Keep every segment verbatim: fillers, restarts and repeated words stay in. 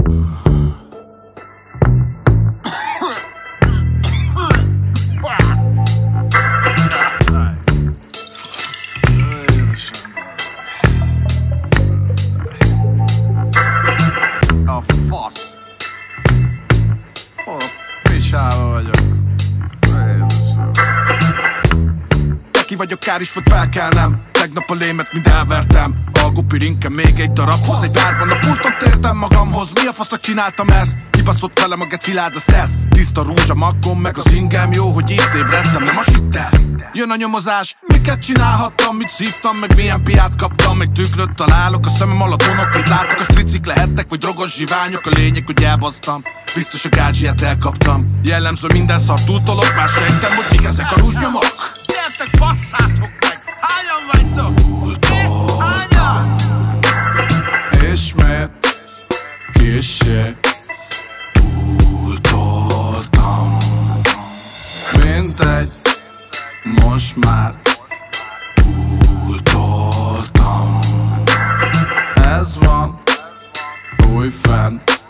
A fasz. Ó, picsába vagyok. Ki vagyok, kár is volt felkelnem. Tegnap a lémet mind elvertem. A gupirinken még egy darabhoz. Egy bárban a pulton tértem magamhoz. Mi a fasznak csináltam ezt? Kibaszott velem a gecilád a szesz. Tiszta rózsa makkom meg az ingem. Jó, hogy itt ébredtem, nem a sitte. Jön a nyomozás, miket csinálhattam, mit szívtam, meg milyen piát kaptam. Meg tükröt találok a szemem alatt, monoklit látok. A stricik lehettek, vagy drogos zsiványok. A lényeg, hogy elbasztam. Biztos a gádzsiát elkaptam. Jellemző minden szart túltolok. Már sejtem, hogy mik ezek a rúzsnyomok. Gyertek, basszátok meg! Hányan vagytok? Hányan? Ismét kissé túltoltam. Mindegy, most már túltoltam. Ez van újfent.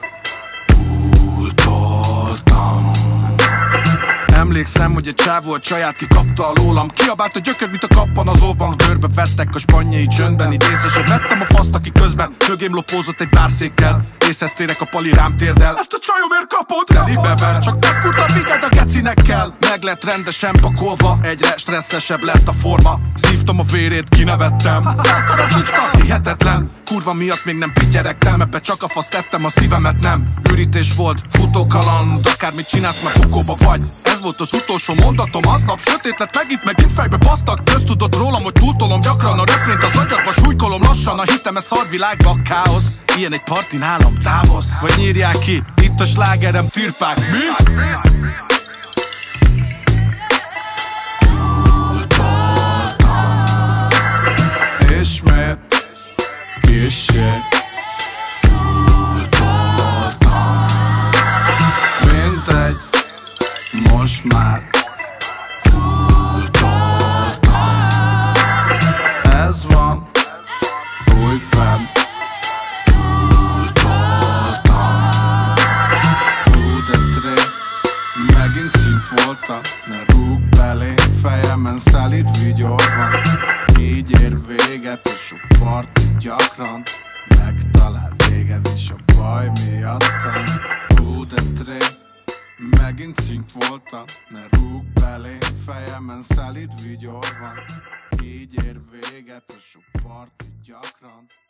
Túltoltam. Emlékszem, hogy egy csávó a csaját kikapta alólam. Kiabált a gyökör, mint a kappan az óban. Görbe vettek a spanyai csöndben. Így észre se vettem a faszt, aki közben mögém lopózott egy bárszékkel. Észhez térek, a pali rám térdel. Ezt a csajomért kapod? Telibe ver, csak megkurta, vigyed a gecinekkel. Meg lett rendesen pakolva, egyre stresszesebb lett a forma. Szívtam a vérét, kinevettem. Karacsicska, hihetetlen. Kurva miatt még nem pityeregtem. Ebbe csak a fasz tettem, a szívemet nem. Ürítés volt, futókaland. Akármit csinálsz, már bukóba vagy. Ez volt az utolsó mondatom, aznap sötét lett, megint megint fejbe basztak. Köztudott rólam, hogy túltolom gyakran a refrént, az agyadba súlykolom lassan. A hitem e szarvilágba, káosz. Ilyen egy parti nálam, távozz. Vagy nyírják ki, itt a slágerem, tűrpák. Mi? Túltoltam. Ismét kissé túltoltam. Mindegy, most már túltoltam. Ez van újfent. Túltoltam. Hú, de tré, megint cink voltam. Ne rúg belém, fejemen szelíd vigyor van. Így ér véget, és a parti gyakran megtalál téged is a baj miattam. Hú, de tré, megint cink voltam. Ne rúg belém, fejemen szelíd vigyor van. Így ér véget, és a parti gyakran